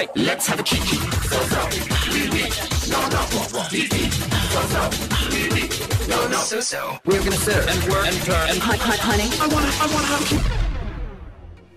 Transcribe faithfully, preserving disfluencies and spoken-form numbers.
right, let's have a kiki. So so, wee wee, no no, wee wee, so so, wee wee, no no, so so. We're gonna sit and work and turn and Honey, I wanna, I wanna have a kiki.